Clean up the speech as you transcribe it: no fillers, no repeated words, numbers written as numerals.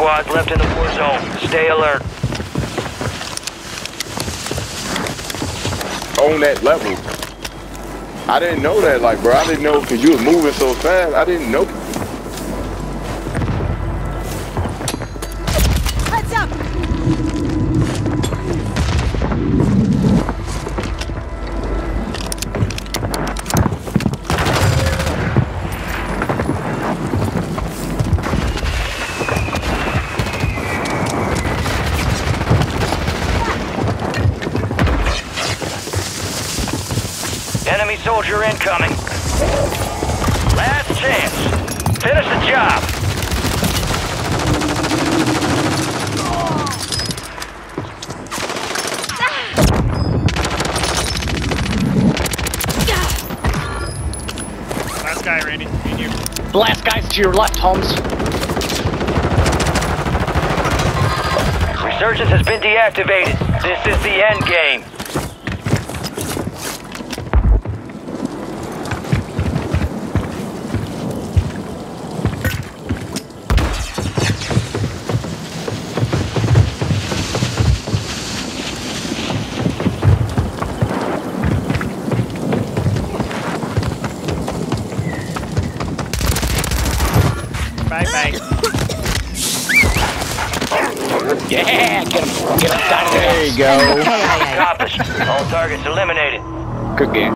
squads left in the war zone. Stay alert. On that level. I didn't know that, like, bro. I didn't know because you was moving so fast. I didn't know. Heads up! Enemy soldier incoming. Last chance. Finish the job. Last guy, Randy. Me and you. The last guy's to your left, Holmes. Resurgence has been deactivated. This is the end game. Bye-bye. Yeah, get him. Get him. There you go. Accomplished. All targets eliminated. Good game.